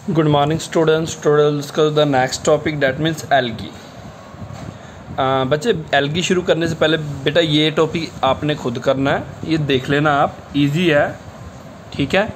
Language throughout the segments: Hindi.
Good morning students. Today we'll discuss the next topic that means algae. बच्चे एल्गी शुरू करने से पहले बेटा ये टॉपिक आपने खुद करना है, ये देख लेना आप, इजी है, ठीक है।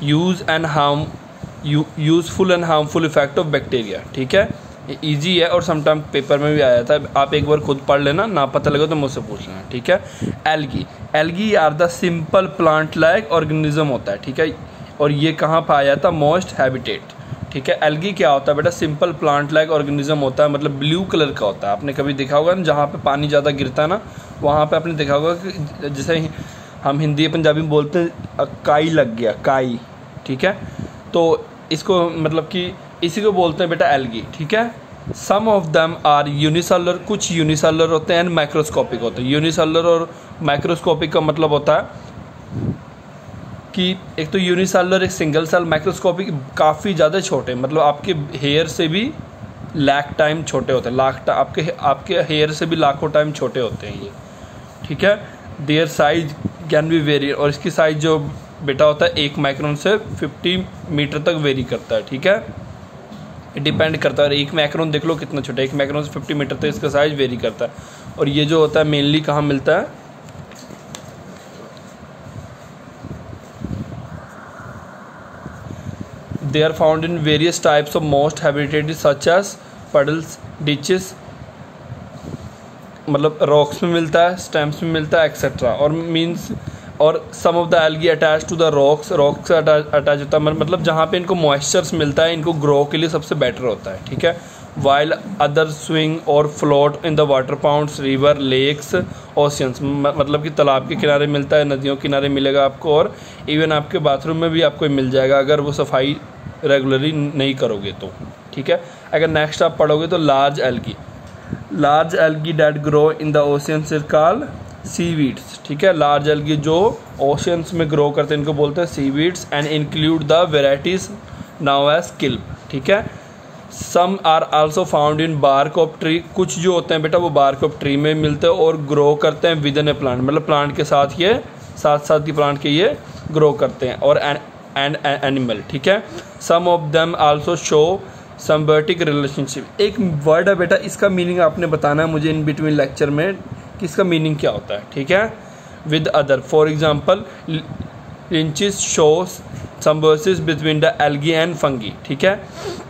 Useful and harmful effect of bacteria, ठीक है, ये इजी है और समटाइम पेपर में भी आया था। आप एक बार खुद पढ़ लेना, ना पता लगे तो मुझसे पूछ लेना, ठीक है। Algae are the simple plant like organism होता है, ठीक है, और ये कहाँ पाया जाता है? मॉइस्ट हैबिटेट, ठीक है। एल्गी क्या होता है बेटा? सिंपल प्लांट लाइक ऑर्गेनिज्म होता है, मतलब ब्लू कलर का होता है। आपने कभी देखा होगा ना, जहाँ पे पानी ज़्यादा गिरता है ना, वहाँ पे आपने देखा होगा कि जैसे हम हिंदी पंजाबी में बोलते हैं काई लग गया, काई, ठीक है। तो इसको मतलब कि इसी को बोलते हैं बेटा एल्गी, ठीक है। Some of them are unicellular, कुछ यूनिसेलुलर होते हैं एंड माइक्रोस्कोपिक होते हैं। यूनिसेलुलर और माइक्रोस्कोपिक का मतलब होता है कि एक तो यूनिसेलुलर एक सिंगल सेल, माइक्रोस्कोपिक काफ़ी ज़्यादा छोटे, मतलब आपके हेयर से भी लाख टाइम छोटे होते हैं, आपके हेयर से भी लाखों टाइम छोटे होते हैं ये, ठीक है। Their size can be very, और इसकी साइज जो बेटा होता है 1 माइक्रोन से 50 मीटर तक वेरी करता है, ठीक है। डिपेंड करता है, 1 माइक्रोन देख लो कितना छोटा है, 1 माइक्रोन से 50 मीटर तक इसका साइज वेरी करता है। और ये जो होता है मेनली कहाँ मिलता है? They are found in various types of most habitats such as puddles, ditches, मतलब रॉक्स में मिलता है, स्टेम्स में मिलता है, एक्सेट्रा। और मीन्स और some of the algae attach to the rocks से अटैच होता है, मतलब जहाँ पे इनको मॉइस्चर्स मिलता है, इनको ग्रो के लिए सबसे बेटर होता है, ठीक है। वाइल अदर स्विंग और float in the water ponds, river, lakes, oceans, मतलब कि तालाब के किनारे मिलता है, नदियों के किनारे मिलेगा आपको, और इवन आपके बाथरूम में भी आपको मिल जाएगा अगर वो सफाई रेगुलरली नहीं करोगे तो, ठीक है। अगर नेक्स्ट आप पढ़ोगे तो large algae that grow in the oceans are called seaweeds, ठीक है। लार्ज एल्गी जो ओशियंस में ग्रो करते हैं इनको बोलते हैं seaweeds, and include the varieties now as kelp, ठीक है। Some are also found in bark of tree, कुछ जो होते हैं बेटा वो बार्क ऑफ ट्री में मिलते हैं और ग्रो करते हैं विद इन ए प्लांट, मतलब प्लांट के साथ ये साथ ही प्लांट के ये ग्रो करते हैं, और एंड एनिमल, ठीक है। Some of them also show symbiotic relationship. एक वर्ड है बेटा, इसका मीनिंग आपने बताना है मुझे इन बिटवीन लेक्चर में कि इसका मीनिंग क्या होता है, ठीक है। With other, for example lichens show symbiosis between the algae and fungi, ठीक है।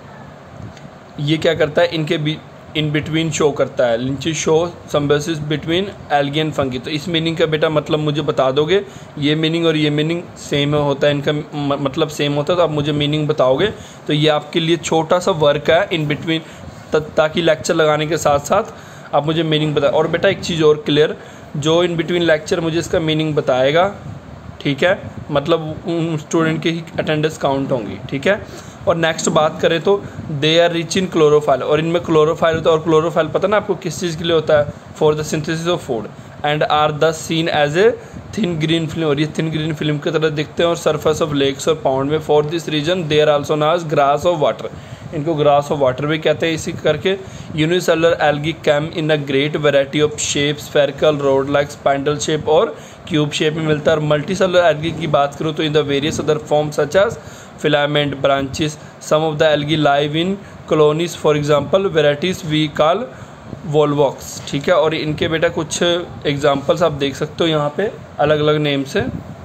ये क्या करता है? इनके इन बिटवीन शो करता है, lichens show symbiosis between algae and fungi. तो इस मीनिंग का बेटा मतलब मुझे बता दोगे, ये मीनिंग और ये मीनिंग सेम होता है, इनका मतलब सेम होता है, तो आप मुझे मीनिंग बताओगे। तो ये आपके लिए छोटा सा वर्क है इन बिटवीन, ताकि लेक्चर लगाने के साथ साथ आप मुझे मीनिंग बताए। और बेटा एक चीज़ और क्लियर, जो इन बिटवीन लेक्चर मुझे इसका मीनिंग बताएगा, ठीक है, मतलब उन स्टूडेंट की ही अटेंडेंस काउंट होंगी, ठीक है। और नेक्स्ट बात करें तो they are rich in chlorophyll, और इनमें क्लोरोफाइल होता है, और क्लोरोफाइल पता ना आपको किस चीज़ के लिए होता है? For the synthesis of food, and are the seen as a thin green film, और ये थिन ग्रीन फिल्म की तरह दिखते हैं और सरफेस ऑफ लेक्स और पाउंड में। For this reason they are also known as grass of water, इनको ग्रास ऑफ वाटर भी कहते हैं इसी करके। Unicellular algae came in a great variety of shape, spherical, rod like, spindle shape और क्यूब शेप में मिलता है। और मल्टीसेलुलर एल्गी की बात करूँ तो in the various other form such as filament, branches, some of the algae live in colonies, for example varieties we call volvox, ठीक है। और इनके बेटा कुछ एग्जांपल्स आप देख सकते हो यहाँ पे अलग अलग नेम से।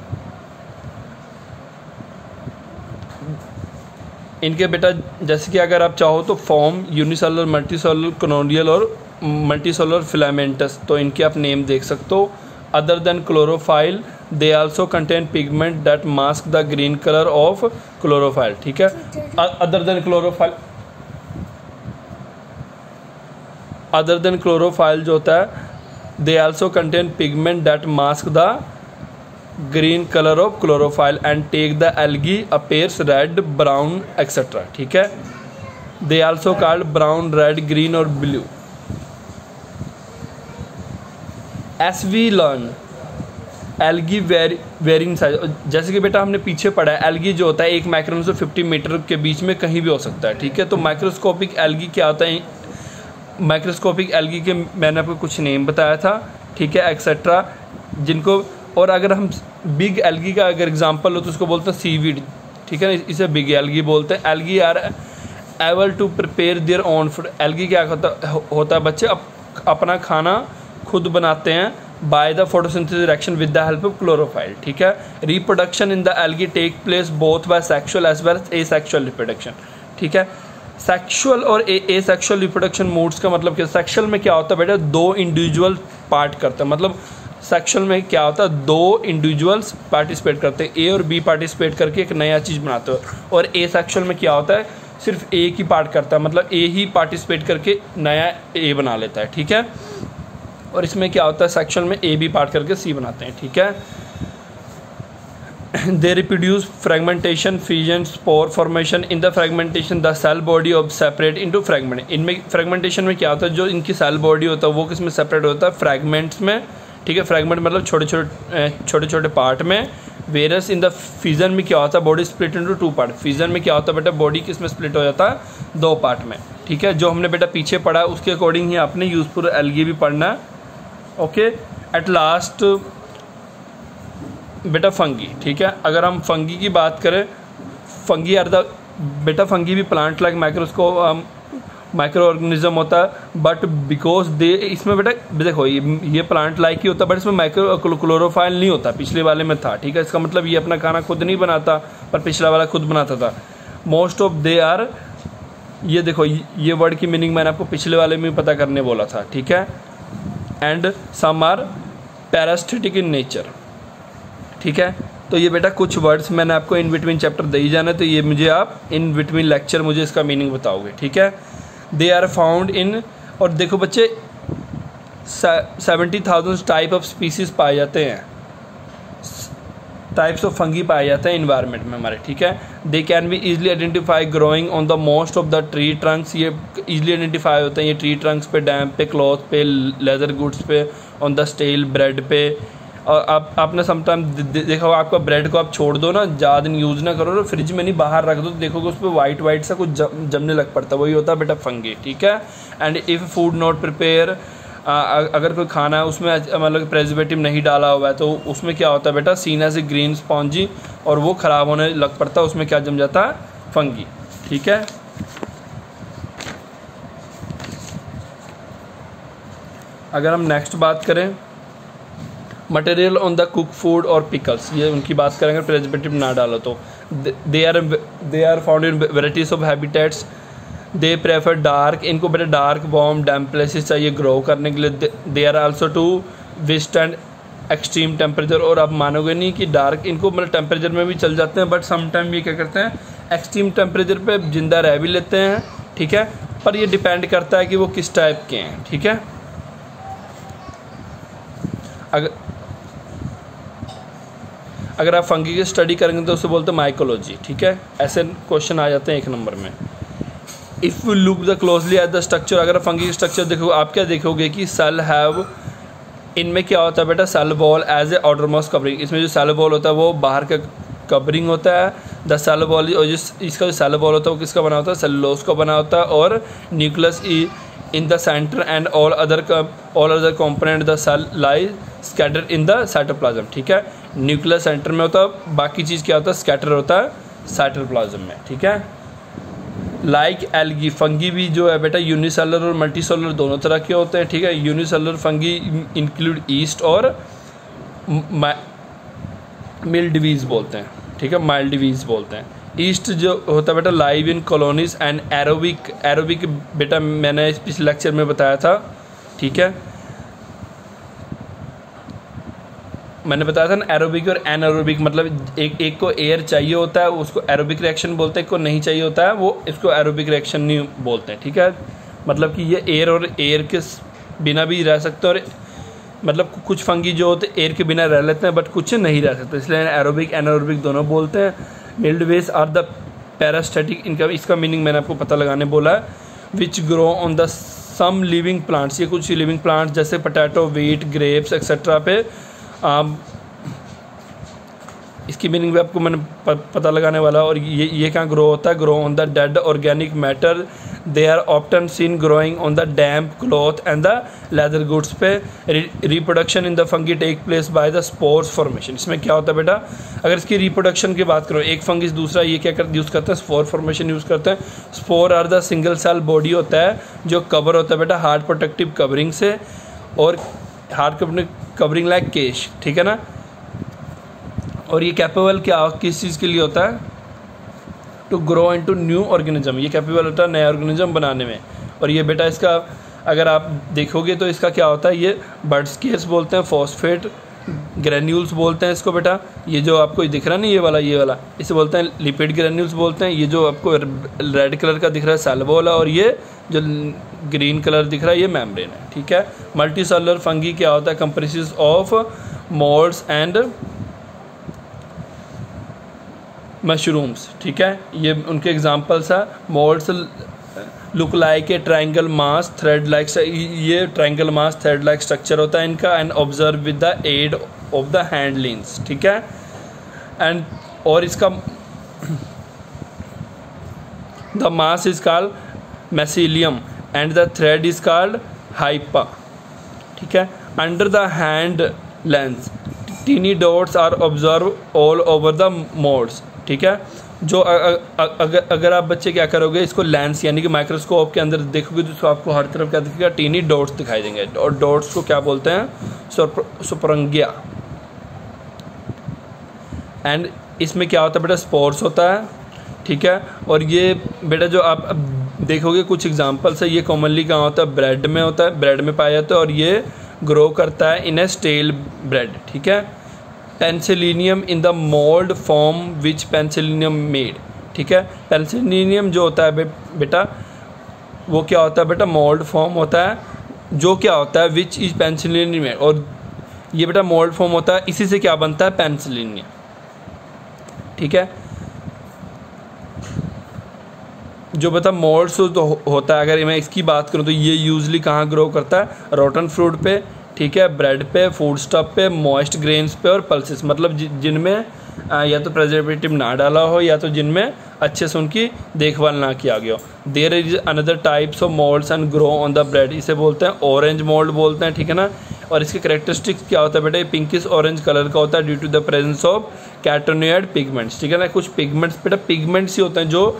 इनके बेटा जैसे कि अगर आप चाहो तो फॉर्म यूनिसेलुलर, मल्टीसेलुलर, कॉलोनियल और मल्टीसेलुलर फिलामेंटस, तो इनके आप नेम देख सकते हो। Other than chlorophyll they also contain pigment that mask the green colour of chlorophyll, ठीक है। अदर देन क्लोरोफाइल जो होता है they also contain pigment that mask the green colour of chlorophyll and take the algae appears red, brown, etcetera, ठीक है। They also called brown, red, green और blue. S V learn algae varying size, जैसे कि बेटा हमने पीछे पढ़ा है, एल्गी जो होता है 1 माइक्रोन से 50 मीटर के बीच में कहीं भी हो सकता है, ठीक है। तो माइक्रोस्कोपिक एल्गी क्या होता है? माइक्रोस्कोपिक एल्गी के मैंने आपको कुछ नेम बताया था, ठीक है, एक्सेट्रा, जिनको, और अगर हम बिग एल्गी का अगर एग्जांपल हो तो उसको बोलते हैं सीवीड, ठीक है ना, इसे बिग एल्गी बोलते हैं। Algae are able to prepare their own food. Algae क्या होता है बच्चे, अपना खाना खुद बनाते हैं by the photosynthesis reaction with the help of chlorophyll, ठीक है। Reproduction in the algae take place both by sexual as well as asexual reproduction, ठीक है। सेक्सुअल और एसेक्सुअल रिप्रोडक्शन मोड्स का मतलब क्या, सेक्सुअल में क्या होता है बेटा, दो इंडिविजुअल पार्ट करते हैं, मतलब सेक्सुअल में क्या होता है, दो इंडिविजुअल्स पार्टिसिपेट करते हैं, ए और बी पार्टिसिपेट करके एक नया चीज़ बनाते हो। और एसेक्सुअल में क्या होता है, सिर्फ ए ही पार्ट करता है, मतलब ए ही पार्टिसिपेट करके नया ए बना लेता है, ठीक है। और इसमें क्या होता है, सेक्सुअल में ए बी पार्ट करके सी बनाते हैं, ठीक है। They reproduce fragmentation, fission, spore formation. In the fragmentation the cell body of separate into fragment. इनमें फ्रेगमेंटेशन में क्या होता है, जो इनकी सेल बॉडी होता है वो किस में सेपरेट होता है, फ्रेगमेंट्स में, ठीक है। फ्रेगमेंट मतलब छोटे छोटे पार्ट में। वेरस इन द फिजन में क्या होता है, body split into two part. Fission में क्या होता है बेटा, बॉडी किस में स्प्लिट हो जाता है, दो पार्ट में, ठीक है। जो हमने बेटा पीछे पढ़ा उसके अकॉर्डिंग ही आपने यूजफुल एल्गी भी पढ़ना है, ओके। एट लास्ट बेटा फंगी, ठीक है। अगर हम फंगी की बात करें, फंगी आर द बेटा, फंगी भी प्लांट लाइक माइक्रो ऑर्गेनिज्म होता है, बट बिकॉज दे, इसमें बेटा देखो ये प्लांट लाइक ही होता है, बट इसमें माइक्रो क्लोरोफाइल नहीं होता, पिछले वाले में था, ठीक है। इसका मतलब ये अपना खाना खुद नहीं बनाता, पर पिछला वाला खुद बनाता था। मोस्ट ऑफ दे आर, ये देखो ये वर्ड की मीनिंग मैंने आपको पिछले वाले में पता करने बोला था, ठीक है। And some are parasitic in nature, ठीक है। तो ये बेटा कुछ वर्ड्स मैंने आपको इन बिटवीन चैप्टर दे ही जाना है, तो ये मुझे आप इन बिटवीन लेक्चर मुझे इसका मीनिंग बताओगे, ठीक है। दे आर फाउंड इन, और देखो बच्चे 70,000 टाइप ऑफ स्पीसीज पाए जाते हैं, टाइप्स ऑफ फंगी पाए जाते हैं इन्वायरमेंट में हमारे, ठीक है। They can be easily identify growing on the most of the tree trunks. ये इजीली आइडेंटिफाई होते हैं ये ट्री ट्रंक्स पे, डैम पे, क्लॉथ पे, लेदर गुड्स पे, ऑन द स्टेल, ब्रेड पे। और आपने समटाइम देखा होगा, आपका ब्रेड को आप छोड़ दो ना, ज़्यादा दिन यूज़ ना करो, फ्रिज में नहीं बाहर रख दो, तो देखोगे उस पर वाइट सा कुछ जमने लग पड़ता है, वही होता है बेटा फंगी, ठीक है। And if food not prepare, अगर कोई खाना है उसमें मतलब प्रेजर्वेटिव नहीं डाला हुआ है, तो उसमें क्या होता है बेटा, seen as a green spongy, और वो ख़राब होने लग पड़ता है, उसमें क्या जम जाता है, फंगी, ठीक है। अगर हम नेक्स्ट बात करें, material on the cook food और पिकल्स, ये उनकी बात करेंगे, प्रेजर्वेटिव ना डालो तो। They are found in varieties of habitats. They prefer dark, इनको बेटा डार्क वार्म डैम्प प्लेसेस चाहिए ग्रो करने के लिए। They are also to withstand extreme temperature, और आप मानोगे नहीं कि डार्क, इनको मतलब टेम्परेचर में भी चल जाते हैं, बट समटाइम ये क्या करते हैं, एक्सट्रीम टेम्परेचर पे जिंदा रह भी लेते हैं, ठीक है। पर ये डिपेंड करता है कि वो किस टाइप के हैं, ठीक है। अगर आप फंगी की स्टडी करेंगे तो उसे बोलते हैं माइकोलॉजी, ठीक है। ऐसे क्वेश्चन आ जाते हैं एक नंबर में। If you look the closely at the structure, अगर फंगी स्ट्रक्चर देखो, आप क्या देखोगे कि सेल हैव, इनमें क्या होता है बेटा, cell wall as a outermost covering. इसमें जो सेल वॉल होता है वो बाहर का कवरिंग होता है। द सेल वॉल, और इसका जो सेल वॉल होता है वो किसका बना होता है, सेलुलोज का बना होता है। और nucleus in the centre and all other component the cell lie scatter in the cytoplasm, ठीक है। न्यूक्लियस सेंटर में होता है, बाकी चीज़ क्या होता है, स्कैटर होता है साइटोप्लाज्म में, ठीक है। लाइक एल्गी, फंगी भी जो है बेटा यूनिसेलुलर और मल्टीसेलुलर दोनों तरह के होते हैं, ठीक है। यूनिसेलुलर फंगी इंक्लूड ईस्ट और मिल्डवीज बोलते हैं, ठीक है, माइल्डवीज बोलते हैं। ईस्ट जो होता है बेटा live in colonies and aerobic, aerobic बेटा मैंने इस पिछले लेक्चर में बताया था, ठीक है। मैंने बताया था ना, एरोबिक और एनारोबिक, मतलब एक को एयर चाहिए होता है उसको एरोबिक रिएक्शन बोलते हैं, को नहीं चाहिए होता है वो इसको एरोबिक रिएक्शन नहीं बोलते हैं, ठीक है। मतलब कि ये एयर और एयर के बिना भी रह सकते हैं, और मतलब कुछ फंगी जो होते हैं एयर के बिना रह लेते हैं, बट कुछ नहीं रह सकते, इसलिए एरोबिक एनारोबिक दोनों बोलते हैं। मिल्डवेज आर द पैरास्टैटिक, इनका इसका मीनिंग मैंने आपको पता लगाने बोला है। Which grow on the some living plants, ये कुछ लिविंग प्लांट्स जैसे पोटैटो, व्हीट, ग्रेप्स एक्सेट्रा पे, इसकी मीनिंग भी आपको मैंने पता लगाने वाला। और ये कहाँ ग्रो होता है, grow on the dead organic matter they are often seen growing on the damp cloth and the leather goods पे। Reproduction in the fungi take place by the spores formation. इसमें क्या होता है बेटा, अगर इसकी रिप्रोडक्शन की बात करो, एक फंगिस दूसरा ये क्या यूज़ करते हैं, स्पोर फॉर्मेशन यूज़ करते हैं। Spore are the single cell body होता है जो कवर होता है बेटा हार्ड प्रोटेक्टिव कवरिंग से, और हार्ड कवरिंग लाइक केश, ठीक है ना। और ये कैपेबल क्या किस चीज़ के लिए होता है, to grow into new organism. ये कैपेबल होता है नया ऑर्गेनिज्म बनाने में। और ये बेटा इसका अगर आप देखोगे तो इसका क्या होता है, ये बर्ड्सकेस बोलते हैं, फॉस्फेट ग्रेन्यूल्स बोलते हैं इसको बेटा। ये जो आपको दिख रहा है ना ये वाला इसे बोलते हैं लिपिड ग्रेन्यूल्स बोलते हैं। ये जो आपको रेड कलर का दिख रहा है सैल्वोला, और ये जो ग्रीन कलर दिख रहा है ये मेम्ब्रेन है, ठीक है। मल्टी सेलुलर फंगी क्या होता है, comprises of moulds and mushrooms, ठीक है। ये उनके एग्जांपल्स है। Moulds look like a triangle mass thread like, ये triangle mass thread like structure होता है इनका, and observe with the aid of the hand lens, ठीक है। एंड और इसका the mass is called mycelium and the thread is called hypha, ठीक है। Under the hand lens tiny dots are observe all over the moulds, ठीक है। जो अगर आप बच्चे क्या करोगे, इसको लेंस यानी कि माइक्रोस्कोप के अंदर देखोगे तो आपको हर तरफ क्या दिखेगा, टीनी डॉट्स दिखाई देंगे। और डॉट्स को क्या बोलते हैं, सुपरंगिया। एंड इसमें क्या होता है बेटा, स्पोर्स होता है, ठीक है। और ये बेटा जो आप देखोगे कुछ एग्जांपल्स है, ये कॉमनली कहाँ होता है, ब्रेड में होता है, ब्रेड में पाया जाता है, और ये ग्रो करता है इन ए स्टेल ब्रेड, ठीक है। Penicillium in the mould form which penicillium made, ठीक है। पेंसिलिनियम जो होता है बेटा वो क्या होता है बेटा, मोल्ड फॉर्म होता है, जो क्या होता है विच इज पेंसिलिनियम मेड, और ये बेटा मोल्ड फॉर्म होता है, इसी से क्या बनता है, पेंसिलिनियम, ठीक है। जो बता मोल्ड्स तो होता है, अगर मैं इसकी बात करूँ तो ये यूजली कहाँ ग्रो करता है, रोटन फ्रूट पे, ठीक है, ब्रेड पे, फूड स्टफ पे, मॉइस्ट ग्रेन्स पे और पल्सेस, मतलब जिनमें या तो प्रिजर्वेटिव ना डाला हो या तो जिनमें अच्छे से उनकी देखभाल ना किया गया हो। There is another types of moulds and grow on the bread, इसे बोलते हैं ऑरेंज मोल्ड बोलते हैं, ठीक है ना। और इसके करेक्टरिस्टिक्स क्या होता है बेटा, ये पिंकिश ऑरेंज कलर का होता है due to the presence of carotenoid pigments, ठीक है ना। कुछ पिगमेंट्स बेटा पिगमेंट्स ही होते हैं जो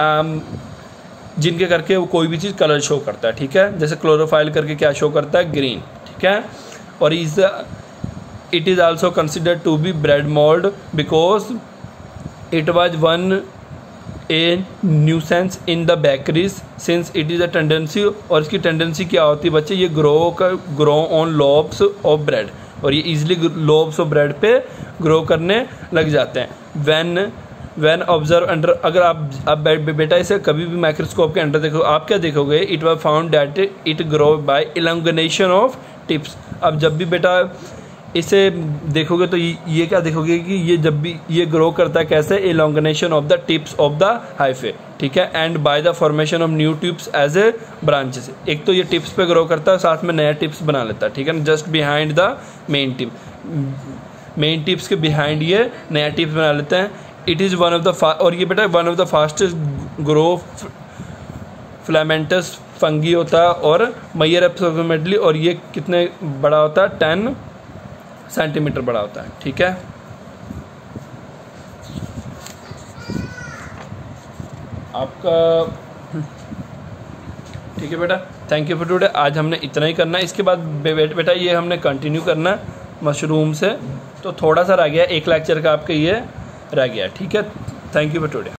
जिनके करके वो कोई भी चीज़ कलर शो करता है, ठीक है। जैसे क्लोरोफाइल करके क्या शो करता है, ग्रीन, ठीक है। और it is also considered to be bread mould because it was one a nuisance in the bakeries since it is a tendency, और इसकी टेंडेंसी क्या होती है बच्चे, ये grow on loaves of bread, और ये इजिली लोब्स ऑफ ब्रेड पे ग्रो करने लग जाते हैं। वैन ऑब्जर्व अंडर, अगर आप बेटा इसे कभी भी माइक्रोस्कोप के अंडर देखो, आप क्या देखोगे, it was found that it grow by elongation of tips. अब जब भी बेटा इसे देखोगे तो ये क्या देखोगे कि ये जब भी ये ग्रो करता है कैसे, elongation of the tips of the hyphae, ठीक है, and by the formation of new tips as a branches. एक तो ये टिप्स पे ग्रो करता है, साथ में नया टिप्स बना लेता है, ठीक है ना, just behind the main tip, main tips के बिहाइंड ये नया टिप्स बना लेते हैं। It is one of the और ये बेटा one of the fastest grow filamentous fungi होता है, और मयर अप्रोक्सीमेटली, और ये कितने बड़ा होता है, 10 सेंटीमीटर बड़ा होता है, ठीक है। आपका ठीक है बेटा, थैंक यू फॉर टुडे। आज हमने इतना ही करना है, इसके बाद बेटा ये हमने कंटिन्यू करना है मशरूम से, तो थोड़ा सा रह गया, एक लेक्चर का आपका ये रह गया, ठीक है। Thank you for today.